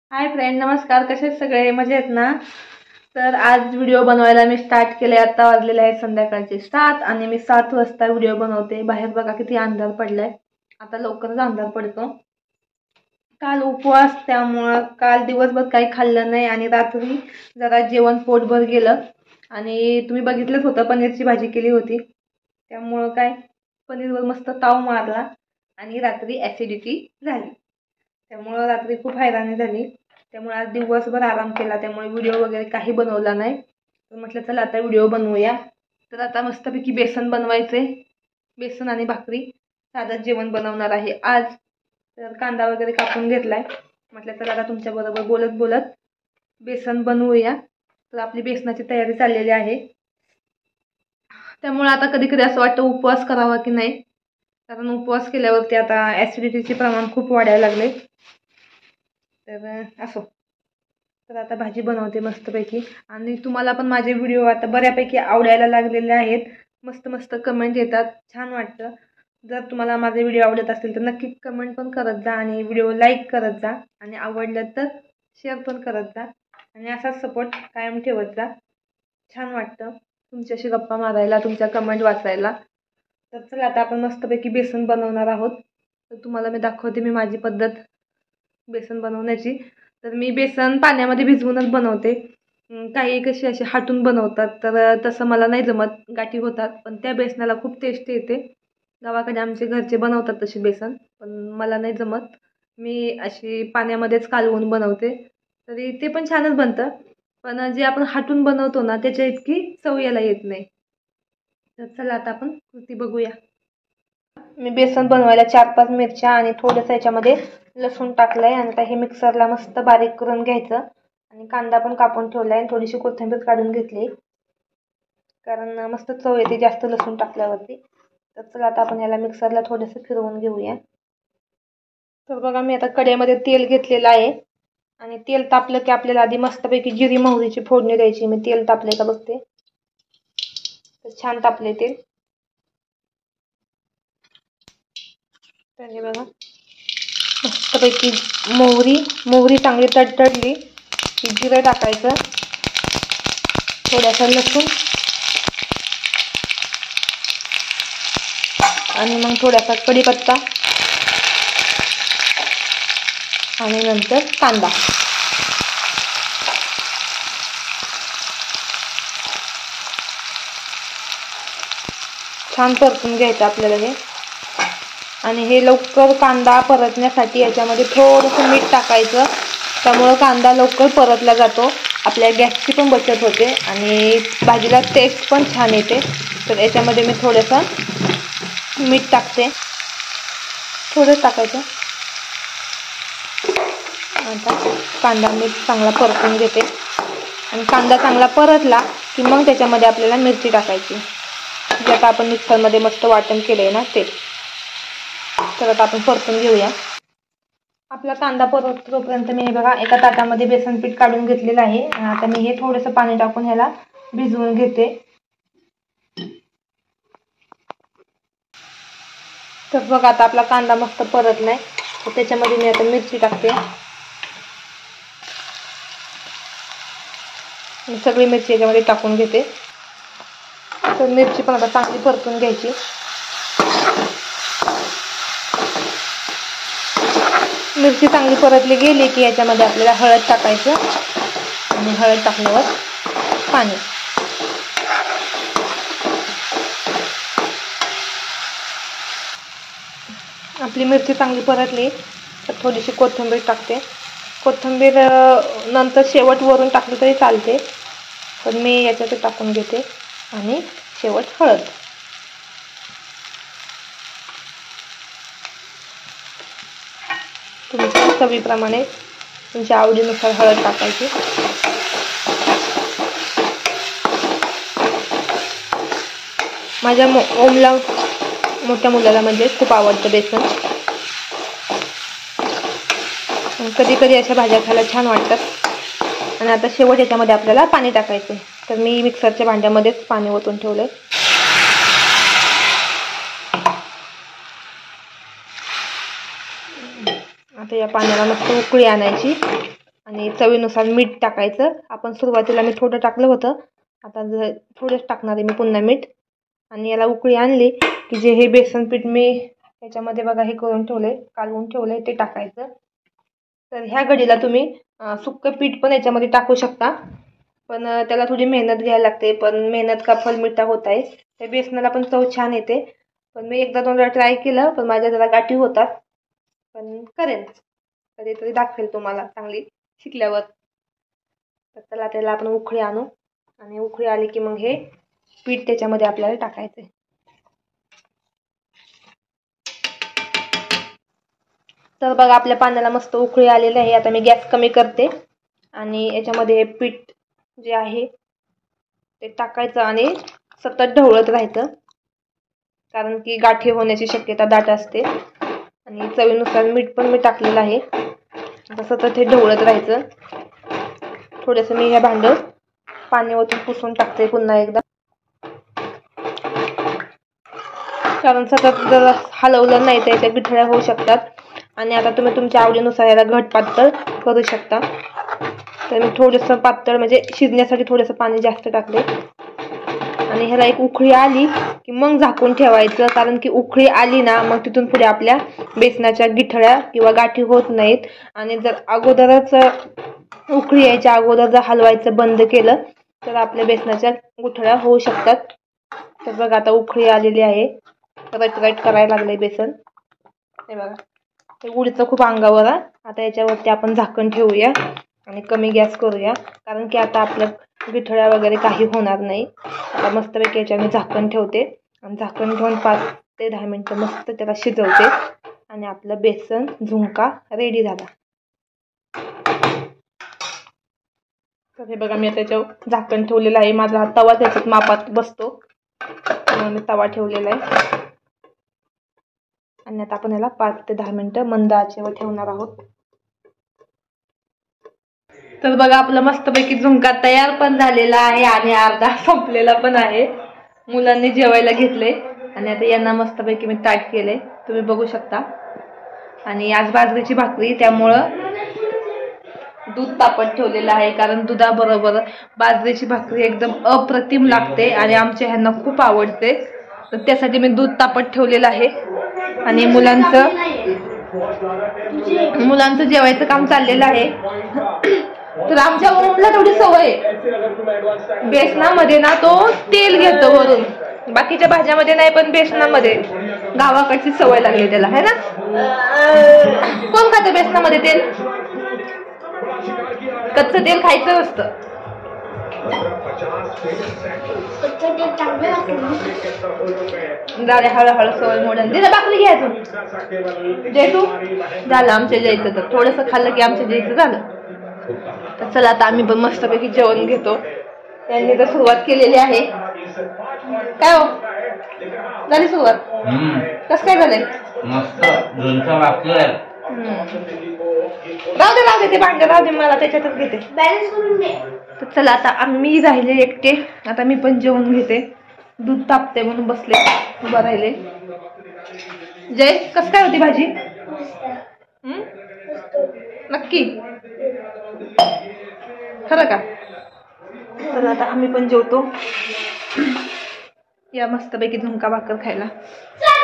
Hi friend, नमस्कार. कसे आहेत सगळे? मजेत ना? तर आज व्हिडिओ बनवायला मी स्टार्ट केले. आता वाजलेले आहेत संध्याकाळचे 7 आणि मी 7 वाजता व्हिडिओ बनवते. बाहेर बघा किती अंधार पडलाय. आता लवकरच अंधार पडतो. काल उपवास, त्यामुळं काल दिवसभर काही खाल्लं नाही आणि रात्री जरा जेवण पोटभर गेलं. आणि तुम्ही बघितलंच होतं, पनीरची भाजी केली होती. त्यामुळं काय, पनीरवर मस्त ताव मारला आणि रात्री ॲसिडिटी झाली. त्यामुळं रात्री खूप हैराणी झाली. त्यामुळे आज दिवसभर आराम केला. त्यामुळे व्हिडिओ वगैरे काही बनवला नाही. तर म्हटलं चला आता व्हिडिओ बनवूया. तर आता मस्तपैकी बेसन बनवायचे. बेसन आणि भाकरी साधं जेवण बनवणार आहे आज. तर कांदा वगैरे कापून घेतलाय. म्हटलं चला आता तुमच्याबरोबर बोलत बोलत बेसन बनवूया. तर आपली बेसनाची तयारी चाललेली आहे. त्यामुळे आता कधी कधी असं वाटतं उपवास करावा की नाही, कारण उपवास केल्यावरती आता ॲसिडिटीचे प्रमाण खूप वाढायला लागले. तर असो, तर आता भाजी बनवते मस्तपैकी. आणि तुम्हाला पण माझे व्हिडिओ आता बऱ्यापैकी आवडायला लागलेले आहेत. मस्त मस्त कमेंट येतात, छान वाटतं. जर तुम्हाला माझे व्हिडिओ आवडत असतील तर नक्की कमेंट पण करत जा आणि व्हिडिओ लाईक करत जा. आणि आवडलं तर शेअर पण करत जा. आणि असाच सपोर्ट कायम ठेवत जा. छान वाटतं तुमच्याशी गप्पा मारायला, तुमच्या कमेंट वाचायला. तर चला आता आपण मस्तपैकी बेसन बनवणार आहोत. तर तुम्हाला मी दाखवते मी माझी पद्धत बेसन बनवण्याची. तर मी बेसन पाण्यामध्ये भिजवूनच बनवते. काही कशी अशी हाटून बनवतात, तर तसं मला नाही जमत, गाठी होतात. पण त्या बेसनाला खूप टेस्ट येते. गावाकडे आमचे घरचे बनवतात तशी बेसन, पण मला नाही जमत. मी अशी पाण्यामध्येच कालवून बनवते, तरी ते पण छानच बनतं. पण जे आपण हाटून बनवतो ना, त्याच्या इतकी चव याला येत नाही. तर चला आता आपण कृती बघूया. मी बेसन बनवायला 4-5 मिरच्या आणि थोडंसं याच्यामध्ये लसूण टाकलंय. आणि आता हे मिक्सरला मस्त बारीक करून घ्यायचं. आणि कांदा पण कापून ठेवलाय आणि थोडीशी कोथिंबीर काढून घेतली, कारण मस्त चव येते जास्त लसूण टाकल्यावरती. तर चला आता आपण याला मिक्सरला थोडंसं फिरवून घेऊया. तर बघा, मी आता कढईमध्ये तेल घेतलेलं आहे. आणि तेल तापलं की आपल्याला आधी मस्तपैकी जिरी मोहरीची फोडणी द्यायची. मी तेल तापले का बघते. तर छान तापले तेल. तर हे बघा, मस्तपैकी मोहरी चांगली तडतडली की जिरं टाकायचं, थोडासा लसूण आणि मग थोडासा कढीपत्ता आणि नंतर कांदा. छान परतून घ्यायचं आपल्याला हे. आणि हे लवकर कांदा परतण्यासाठी याच्यामध्ये थोडंसं मीठ टाकायचं. त्यामुळं कांदा लवकर परतला जातो, आपल्या गॅसची पण बचत होते आणि भाजीला टेस्ट पण छान येते. तर याच्यामध्ये मी थोडंसं मीठ टाकते, थोडं टाकायचं. आता कांदा मीठ चांगला परतून घेते. आणि कांदा चांगला परतला की मग त्याच्यामध्ये आपल्याला मिरची टाकायची, जे आता आपण मिक्सरमध्ये मस्त वाटण केलं आहे ना ते. तर आता आपण परतून घेऊया. आपला कांदा परतोपर्यंत मी हे बघा एका ताटामध्ये बेसन पीठ काढून घेतलेलं आहे. आता मी हे थोडंसं पाणी टाकून ह्याला भिजवून घेते. तर बघा, आता आपला कांदा मस्त परतलाय. तर त्याच्यामध्ये मी आता मिरची टाकते. सगळी मिरची याच्यामध्ये टाकून घेते. तर मिरची पण आता चांगली परतून घ्यायची. मिरची चांगली परतली गेली की याच्यामध्ये आपल्याला हळद टाकायचं. आणि हळद टाकल्यावर पाणी. आपली मिरची चांगली परतली तर थोडीशी कोथिंबीर टाकते. कोथिंबीर नंतर शेवट वरून टाकली तरी चालते, पण मी याच्यात टाकून घेते. आणि शेवट हळद. तुमच्या चवीप्रमाणे तुमच्या आवडीनुसार हळद टाकायची. माझ्या मोठ्या मुलाला म्हणजे खूप आवडतं बेसन. कधी कधी अशा भाज्या खायला छान वाटतात. आणि आता शेवट याच्यामध्ये आपल्याला पाणी टाकायचं. तर मी मिक्सरच्या भांड्यामध्येच पाणी ओतून ठेवलं. आता या पाण्याला मस्त उकळी आणायची आणि चवीनुसार मीठ टाकायचं. आपण सुरुवातीला मी थोडं टाकलं होतं, आता थोडंच टाकणार आहे मी पुन्हा मीठ. आणि याला उकळी आणली की जे हे बेसन पीठ मी याच्यामध्ये बघा हे करून ठेवले, कालवून ठेवले, ते टाकायचं. तर ह्या घडीला तुम्ही सुक्कं पीठ पण याच्यामध्ये टाकू शकता, पण त्याला थोडी मेहनत घ्यायला लागते. पण मेहनत का फल मिठा होत आहे. त्या बेसनाला पण चव छान येते. पण मी एकदा दोनदा ट्राय केलं, पण माझ्या जरा गाठी होतात. पण करेन, कधीतरी दाखवेल तुम्हाला चांगली शिकल्यावर. तर त्याला आपण उकळी आणू, आणि उकळी आली की मग हे पीठ त्याच्यामध्ये आपल्याला टाकायचं. तर बघा आपल्या पाण्याला मस्त उकळी आलेली आहे. आता मी गॅस कमी करते आणि याच्यामध्ये हे पीठ जे आहे ते टाकायचं आणि सतत ढवळत राहायचं, कारण की गाठी होण्याची शक्यता दाट असते. आणि चवीनुसार मीठ पण मी टाकलेलं आहे. आता सतत हे ढवळत राहायचं. थोडंसं मी हे भांडं पाणी ओतून पुसून टाकते पुन्हा एकदा, कारण सतत जर हलवलं नाही तर याच्या गिठळ्या होऊ शकतात. आणि आता तुम्ही तुमच्या आवडीनुसार याला घट पातळ करू शकता. तर मी थोडंसं पातळ म्हणजे शिजण्यासाठी थोडंसं पाणी जास्त टाकले. आणि ह्याला एक उकळी आली की मग झाकून ठेवायचं, कारण की उकळी आली ना मग तिथून पुढे आपल्या बेसनाच्या गिठळ्या किंवा गाठी होत नाहीत. आणि जर अगोदरच उकळी यायच्या अगोदर जर हलवायचं बंद केलं तर आपल्या बेसनाच्या गुठळ्या होऊ शकतात. तर बघा आता उकळी आलेली आहे, रट करायला लागले बेसन. हे बघा ते उडीचं खूप अंगावर आहे. आता याच्यावरती आपण झाकण ठेवूया आणि कमी गॅस करूया, कारण की आता आपल्या गिठळ्या वगैरे काही होणार नाही. आता मस्तपैकी याच्यावर मी झाकण ठेवते आणि झाकण ठेवून 5 ते 10 मिनटं मस्त त्याला शिजवते. आणि आपलं बेसन झुणका रेडी झाला. तर हे बघा मी त्याच्यावर झाकण ठेवलेलं आहे. माझा हा तवा त्याच्यात मापात बसतो म्हणून मी तवा ठेवलेला आहे. आणि आता आपण याला 5 ते 10 मिनटं मंद आचेवर ठेवणार आहोत. तर बघा आपलं मस्तपैकी झुणका तयार पण झालेला आहे आणि अर्धा संपलेला पण आहे. मुलांनी जेवायला घेतले आणि आता यांना मस्तपैकी मी ताट केले, तुम्ही बघू शकता. आणि आज बाजरीची भाकरी, त्यामुळं दूध तापत ठेवलेलं आहे, कारण दुधाबरोबर बाजरीची भाकरी एकदम अप्रतिम लागते आणि आमच्या ह्यांना खूप आवडते. तर त्यासाठी मी दूध तापत ठेवलेलं आहे. आणि मुलांचं जेवायचं काम चाललेलं आहे. तर आमच्या वरूनला तेवढी सवय आहे, बेसनामध्ये ना तो तेल घेतो वरून, बाकीच्या भाज्यामध्ये नाही, पण बेसनामध्ये गावाकडची सवय लागली त्याला, है ना. कोण खातं बेसनामध्ये तेल? कच्चं तेल खायचं नसतं. हळूहळू सवय मोडून तिथं भाकरी घ्यायचं जयतू झालं. आमच्या जायचं तर थोडंसं खाल्लं की आमच्या जायचं झालं. तर चला आता आम्ही पण मस्तपैकी जेवण घेतो. त्यांनी तर सुरुवात केलेली आहे. काय हो झाली सुरुवात? कसं काय झालंय? मस्त झुणका भाकर. राहू दे ते भांडे राहू दे, मला त्याच्यातच घेते. तर चला आता मी राहिले एकटे, आता मी पण जेवण घेते. दूध तापते म्हणून बसले, उभा राहिले. जय कसं काय होती भाजी? नक्की खरं का? तर आता आम्ही पण जेवतो. या मस्तपैकी झुणका भाकर खायला.